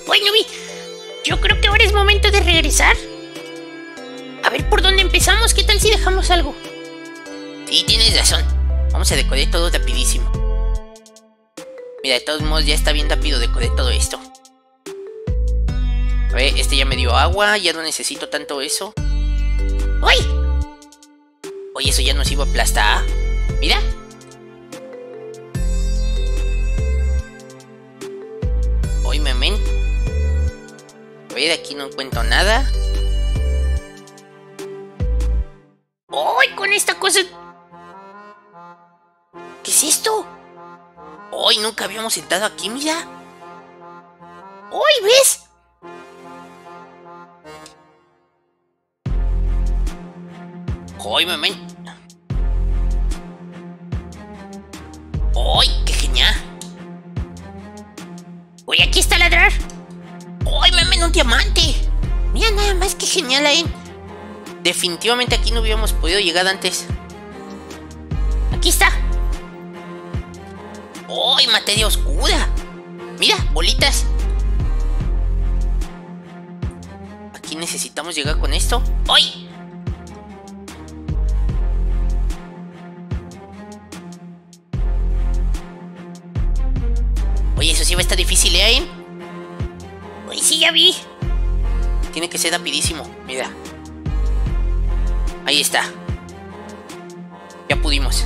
Bueno, yo creo que ahora es momento de regresar. A ver por dónde empezamos. ¿Qué tal si dejamos algo? Sí, tienes razón. Vamos a decorar todo rapidísimo. Mira, de todos modos ya está bien rápido decorar todo esto. A ver, este ya me dio agua. Ya no necesito tanto eso. ¡Uy! Oye, eso ya nos iba a aplastar. Mira. Oye, men. A ver, aquí no encuentro nada. ¡Uy! Con esta cosa... ¿Qué es esto? Hoy nunca habíamos sentado aquí, mira. ¡Uy! ¿Ves? ¡Uy, men! ¡Uy, qué genial! ¡Uy, aquí está ladrar! ¡Uy, men, un diamante! Mira nada más, qué genial ahí. Definitivamente aquí no hubiéramos podido llegar antes. Aquí está. ¡Uy, materia oscura! Mira, bolitas. Aquí necesitamos llegar con esto. ¡Uy! Oye, eso sí va a estar difícil, ¿eh? Uy, sí, ya vi. Tiene que ser rapidísimo, mira. Ahí está. Ya pudimos.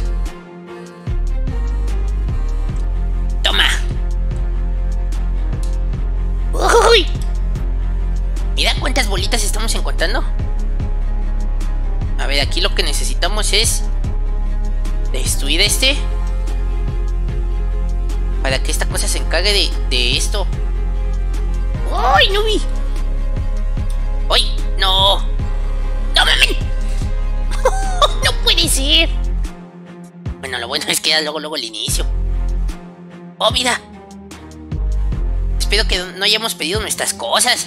Toma. ¡Uy! Mira cuántas bolitas estamos encontrando. A ver, aquí lo que necesitamos es destruir este, para que esta cosa se encargue de esto. ¡Uy, no vi! ¡Uy! ¡No! ¡No, mamen! ¡No puede ser! Bueno, lo bueno es que era luego el inicio. ¡Oh, mira! Espero que no hayamos pedido nuestras cosas.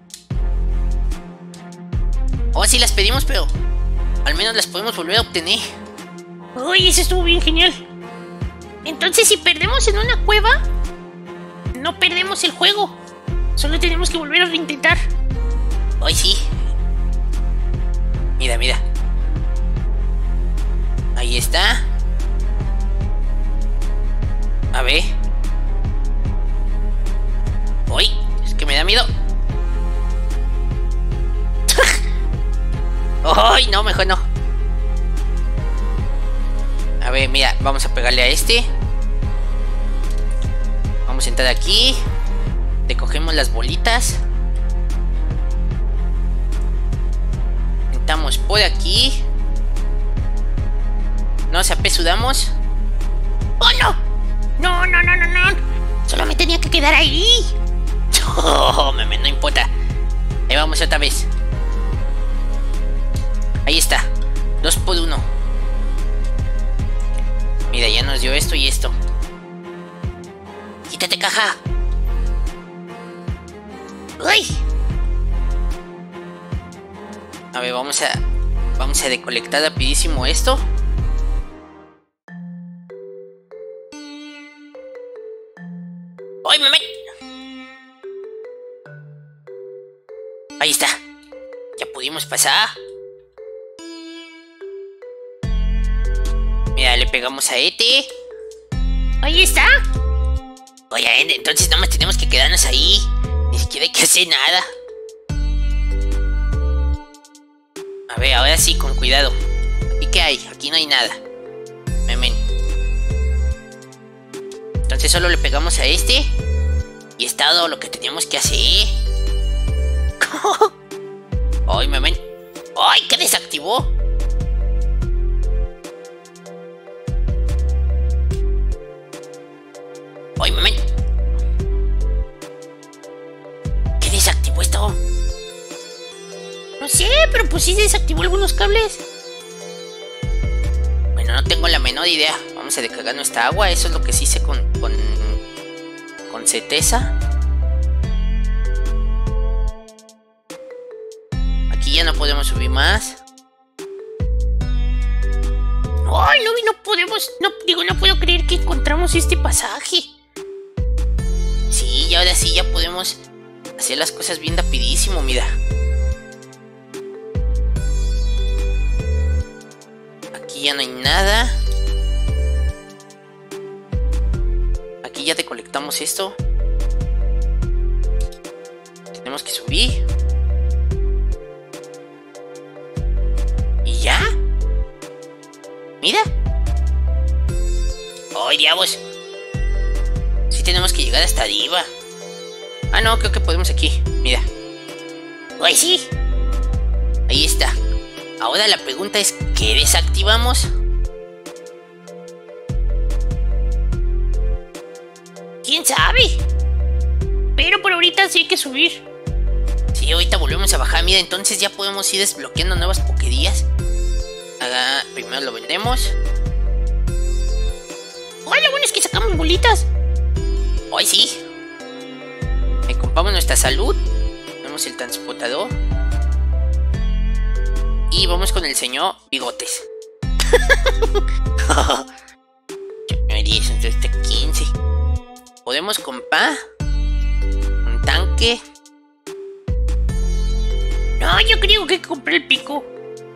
Oh, sí las pedimos, pero al menos las podemos volver a obtener. ¡Uy, eso estuvo bien genial! Entonces, si perdemos en una cueva, no perdemos el juego. Solo tenemos que volver a reintentar. ¡Ay, sí! Mira, mira. Ahí está. A ver. ¡Uy! Es que me da miedo. ¡Ay, no! Mejor no. A ver, mira. Vamos a pegarle a este. Vamos a entrar aquí. Recogemos las bolitas. Entramos por aquí. Nos apresudamos. ¡Oh, no! ¡No, no, no, no, no! Solo me tenía que quedar ahí. Oh, meme, no importa. Ahí vamos otra vez. Ahí está. 2 por 1. Mira, ya nos dio esto y esto. Quítate, caja. ¡Uy! A ver, vamos a recolectar rapidísimo esto. ¡Ay, meme! Ahí está. Ya pudimos pasar. Mira, le pegamos a este. ¡Ahí está! Oye, entonces nada más tenemos que quedarnos ahí. Ni siquiera hay que hacer nada. A ver, ahora sí, con cuidado. ¿Aquí qué hay? Aquí no hay nada. Memen. Entonces solo le pegamos a este. Y es todo lo que teníamos que hacer. ¡Ay, memen! ¡Ay, qué desactivó! ¡Ay, memen! ¿Qué desactivó esto? No sé, pero pues sí desactivó algunos cables. Bueno, no tengo la menor idea. Vamos a descargar nuestra agua. Eso es lo que sí sé con certeza. Aquí ya no podemos subir más. Ay, no podemos. No puedo creer que encontramos este pasaje. Sí, y ahora sí ya podemos hacer las cosas bien rapidísimo, mira. Aquí ya no hay nada. Aquí ya recolectamos esto. Tenemos que subir. ¿Y ya? Mira. ¡Ay, diablos! Sí tenemos que llegar hasta arriba. Ah, no, creo que podemos aquí. Mira. ¡Ay, sí! Ahí está. Ahora la pregunta es, ¿qué desactivamos? ¿Quién sabe? Pero por ahorita sí hay que subir. Sí, ahorita volvemos a bajar. Mira, entonces ya podemos ir desbloqueando nuevas pokédías. Primero lo vendemos. ¡Ay, lo bueno es que sacamos bolitas! ¡Ay, sí! Compramos nuestra salud. Tenemos el transportador. Y vamos con el señor Bigotes. 10, entonces 15. Podemos comprar un tanque. No, yo creo que compré el pico.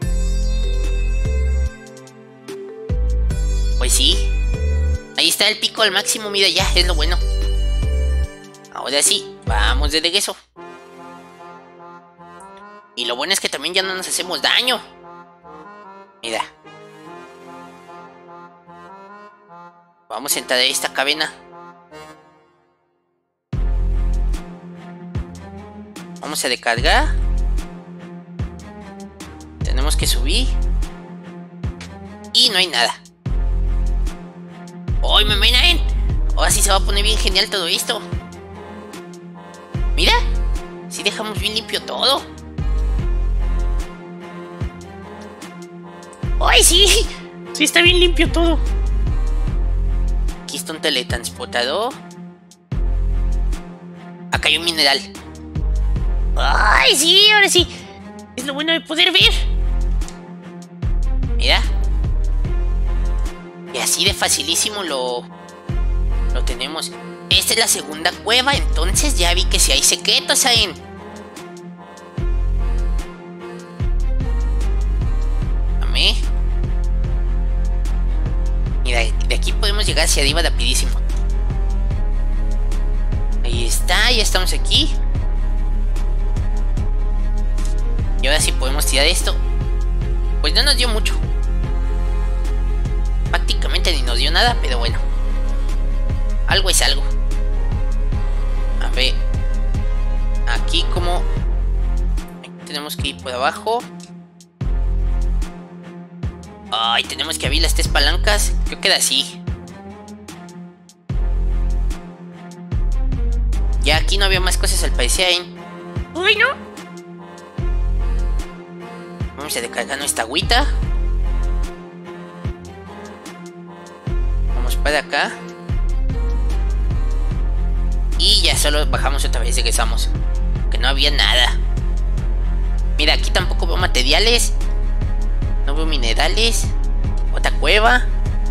Pues sí. Ahí está el pico al máximo, mira, ya, es lo bueno. Ahora sí, vamos de regreso. Y lo bueno es que también ya no nos hacemos daño. Mira. Vamos a entrar a esta cadena. Vamos a recargar. Tenemos que subir. Y no hay nada. ¡Ay, me ven! Ahora sí se va a poner bien genial todo esto. Mira. Sí dejamos bien limpio todo. ¡Ay, sí! Sí está bien limpio todo. Aquí está un teletransportador. Acá hay un mineral. ¡Ay, sí! Ahora sí. Es lo bueno de poder ver. Mira. Y así de facilísimo lo tenemos. Esta es la segunda cueva, entonces ya vi que si hay secretos ahí. Dame. Mira, de aquí podemos llegar hacia arriba rapidísimo. Ahí está, ya estamos aquí. Y ahora sí podemos tirar esto. Pues no nos dio mucho. Prácticamente ni nos dio nada, pero bueno. Algo es algo. A ver. Aquí como... Aquí tenemos que ir por abajo. Ay, tenemos que abrir las 3 palancas. Creo que queda así. Ya aquí no había más cosas al parecer, ¿eh? Uy, ¿no? Vamos a descargar nuestra agüita. Vamos para acá. Y ya solo bajamos otra vez, regresamos. Que no había nada. Mira, aquí tampoco veo materiales. No veo minerales. Otra cueva.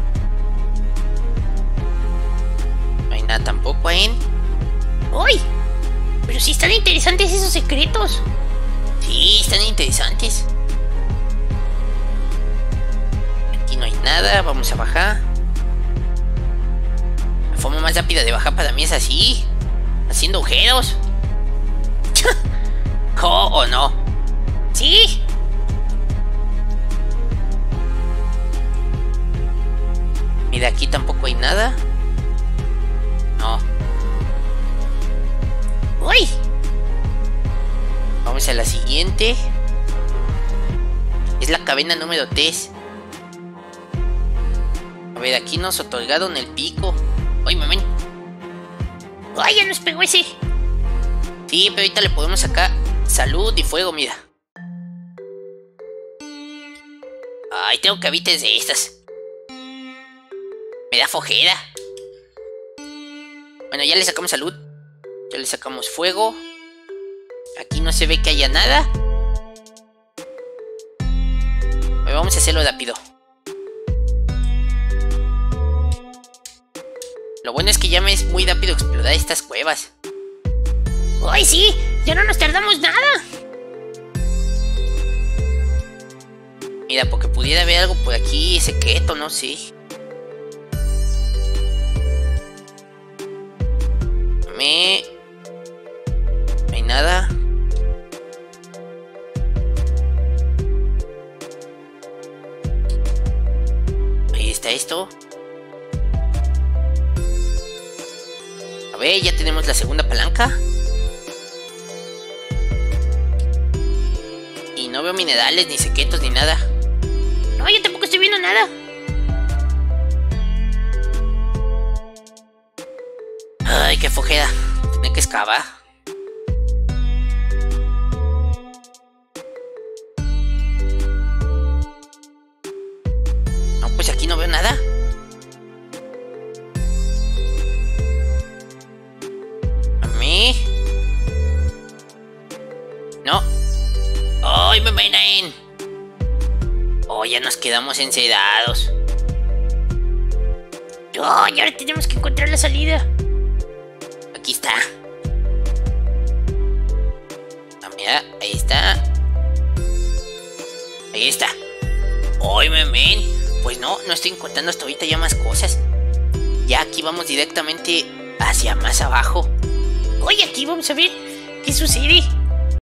No hay nada tampoco ahí. ¡Uy! Pero sí están interesantes esos secretos. Sí, están interesantes. Aquí no hay nada, vamos a bajar. La forma más rápida de bajar para mí es así. Haciendo agujeros. ¿Oh, o no? Sí. Mira, aquí tampoco hay nada. No. ¡Uy! Vamos a la siguiente. Es la cadena número 3. A ver, aquí nos otorgaron el pico. ¡Ay, mamén! ¡Ay, ya nos pegó ese! Sí, pero ahorita le podemos sacar salud y fuego, mira. Ay, tengo cabites de estas. Me da flojera. Bueno, ya le sacamos salud. Ya le sacamos fuego. Aquí no se ve que haya nada. A ver, vamos a hacerlo rápido. Lo bueno es que ya me es muy rápido explorar estas cuevas. ¡Ay, sí! ¡Ya no nos tardamos nada! Mira, porque pudiera haber algo por aquí secreto, no sé. No hay nada. Ahí está esto. A ver, ya tenemos la segunda palanca. Y no veo minerales, ni secretos, ni nada. No, yo tampoco estoy viendo nada. Ay, qué flojera. Tiene que excavar. No, pues aquí no veo nada. A mí. No. ¡Ay, me ven! Oh, ya nos quedamos encedados. ¡Ay, ahora tenemos que encontrar la salida! Aquí está. Ah, mira, ahí está. Ahí está. ¡Ay, me ven! Pues no estoy encontrando hasta ahorita ya más cosas. Ya aquí vamos directamente hacia más abajo. Oye, aquí vamos a ver qué sucede.